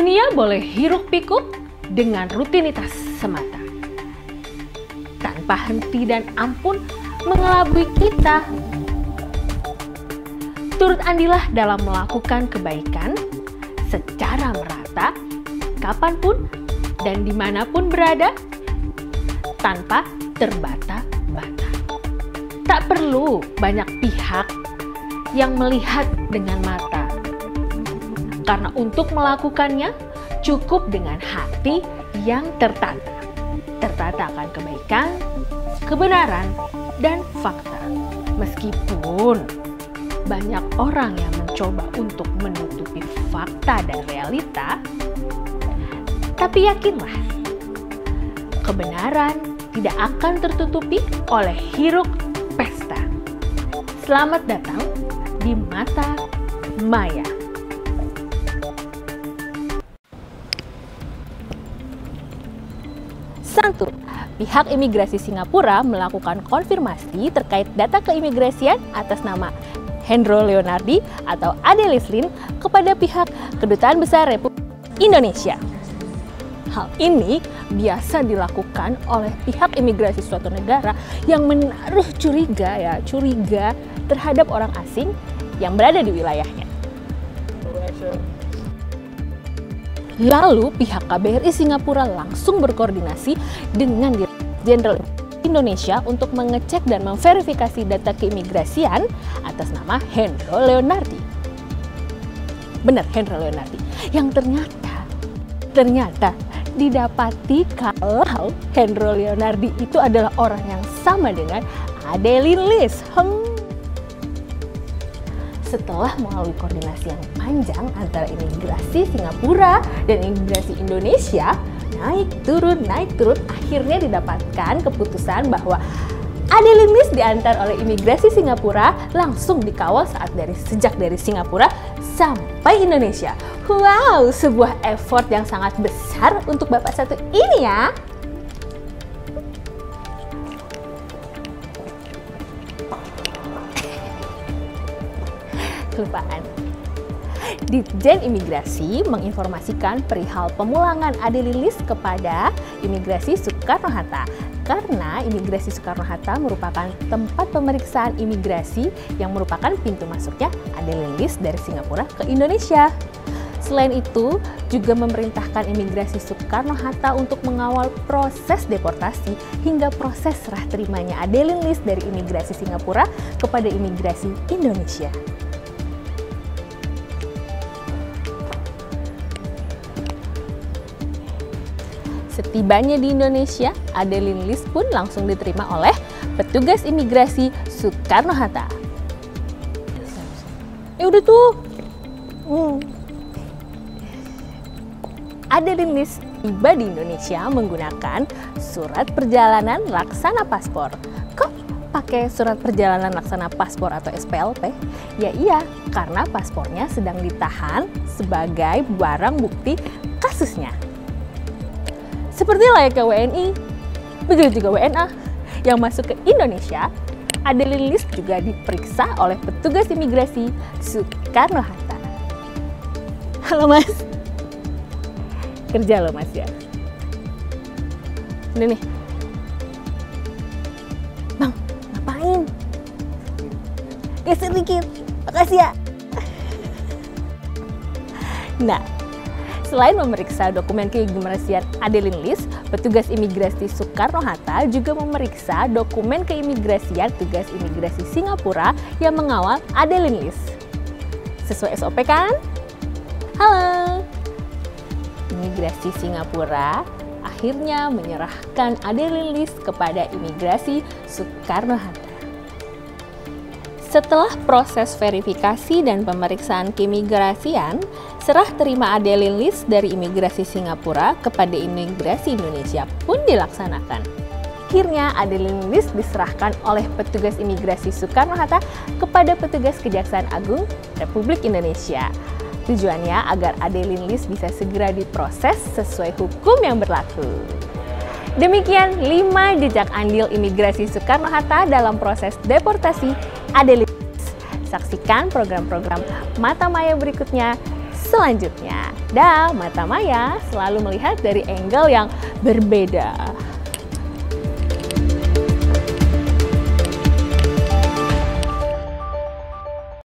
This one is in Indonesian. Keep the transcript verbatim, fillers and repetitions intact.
Dunia boleh hiruk-pikuk dengan rutinitas semata, tanpa henti dan ampun mengelabui kita. Turut andilah dalam melakukan kebaikan secara merata, kapanpun dan dimanapun berada, tanpa terbata-bata. Tak perlu banyak pihak yang melihat dengan mata, karena untuk melakukannya cukup dengan hati yang tertata. Tertata akan kebaikan, kebenaran, dan fakta. Meskipun banyak orang yang mencoba untuk menutupi fakta dan realita, tapi yakinlah, kebenaran tidak akan tertutupi oleh hiruk pesta. Selamat datang di Mata Maya. Satu, pihak imigrasi Singapura melakukan konfirmasi terkait data keimigrasian atas nama Hendro Leonardi atau Ade Lislin kepada pihak Kedutaan Besar Republik Indonesia. Hal ini biasa dilakukan oleh pihak imigrasi suatu negara yang menaruh curiga ya, curiga terhadap orang asing yang berada di wilayahnya. Lalu pihak K B R I Singapura langsung berkoordinasi dengan Direktorat Jenderal Indonesia untuk mengecek dan memverifikasi data keimigrasian atas nama Hendro Leonardi. Benar, Hendro Leonardi. Yang ternyata, ternyata didapati kalau Hendro Leonardi itu adalah orang yang sama dengan Adeline Lis. Hmm. Setelah melalui koordinasi yang panjang antara imigrasi Singapura dan imigrasi Indonesia, naik turun, naik turun, akhirnya didapatkan keputusan bahwa Adeline Lis diantar oleh imigrasi Singapura langsung dikawal saat dari sejak dari Singapura sampai Indonesia. Wow, sebuah effort yang sangat besar untuk bapak satu ini ya. Kelupaan. Ditjen Imigrasi menginformasikan perihal pemulangan Adeline Lis kepada Imigrasi Soekarno-Hatta karena Imigrasi Soekarno-Hatta merupakan tempat pemeriksaan imigrasi yang merupakan pintu masuknya Adeline Lis dari Singapura ke Indonesia. Selain itu, juga memerintahkan Imigrasi Soekarno-Hatta untuk mengawal proses deportasi hingga proses serah terimanya Adeline Lis dari Imigrasi Singapura kepada Imigrasi Indonesia. Setibanya di Indonesia, Adeline Lis pun langsung diterima oleh petugas imigrasi Soekarno-Hatta. Eh udah tuh. Hmm. Adeline Lis tiba di Indonesia menggunakan surat perjalanan laksana paspor. Kok pakai surat perjalanan laksana paspor atau S P L P? Ya iya, karena paspornya sedang ditahan sebagai barang bukti kasusnya. Seperti layaknya W N I, begitu juga W N A yang masuk ke Indonesia. Adeline Lis juga diperiksa oleh petugas imigrasi Soekarno-Hatta. Halo Mas, kerja loh Mas ya. Ini nih, Bang, ngapain? Geser dikit, makasih ya. Nah, selain memeriksa dokumen keimigrasian Adeline Lis, petugas imigrasi Soekarno-Hatta juga memeriksa dokumen keimigrasian tugas imigrasi Singapura yang mengawal Adeline Lis. Sesuai S O P kan? Halo! Imigrasi Singapura akhirnya menyerahkan Adeline Lis kepada imigrasi Soekarno-Hatta. Setelah proses verifikasi dan pemeriksaan keimigrasian, serah terima Adeline Lis dari imigrasi Singapura kepada imigrasi Indonesia pun dilaksanakan. Akhirnya Adeline Lis diserahkan oleh petugas imigrasi Soekarno-Hatta kepada petugas Kejaksaan Agung Republik Indonesia. Tujuannya agar Adeline Lis bisa segera diproses sesuai hukum yang berlaku. Demikian lima jejak andil imigrasi Soekarno-Hatta dalam proses deportasi Adeline Lis. Saksikan program-program Mata Maya berikutnya. selanjutnya. Dan mata Maya selalu melihat dari angle yang berbeda.